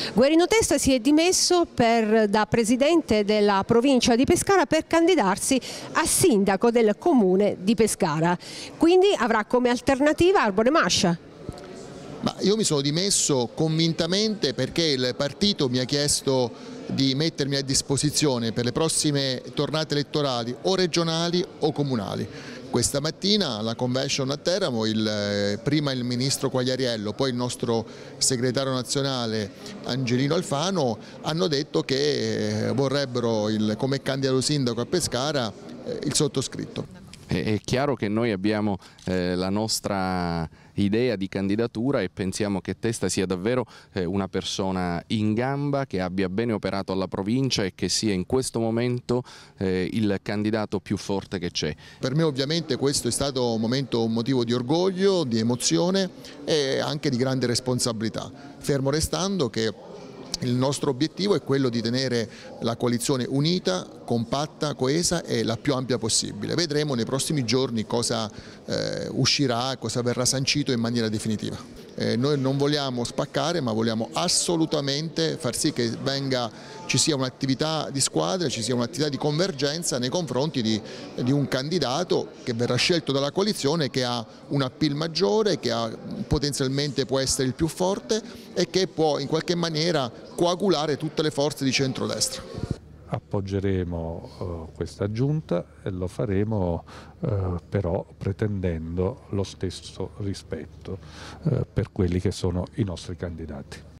Guerino Testa si è dimesso da presidente della provincia di Pescara per candidarsi a sindaco del comune di Pescara, quindi avrà come alternativa Arbore Mascia. Ma io mi sono dimesso convintamente perché il partito mi ha chiesto di mettermi a disposizione per le prossime tornate elettorali o regionali o comunali. Questa mattina alla convention a Teramo prima il ministro Quagliariello, poi il nostro segretario nazionale Angelino Alfano hanno detto che vorrebbero come candidato sindaco a Pescara il sottoscritto. È chiaro che noi abbiamo la nostra idea di candidatura e pensiamo che Testa sia davvero una persona in gamba, che abbia bene operato alla provincia e che sia in questo momento il candidato più forte che c'è. Per me ovviamente questo è stato un motivo di orgoglio, di emozione e anche di grande responsabilità, fermo restando che il nostro obiettivo è quello di tenere la coalizione unita, compatta, coesa e la più ampia possibile. Vedremo nei prossimi giorni cosa uscirà, cosa verrà sancito in maniera definitiva. Noi non vogliamo spaccare, ma vogliamo assolutamente far sì che ci sia un'attività di squadra, ci sia un'attività di convergenza nei confronti di un candidato che verrà scelto dalla coalizione, che ha un appeal maggiore, che potenzialmente può essere il più forte e che può in qualche maniera coagulare tutte le forze di centrodestra. Appoggeremo questa giunta e lo faremo però pretendendo lo stesso rispetto per quelli che sono i nostri candidati.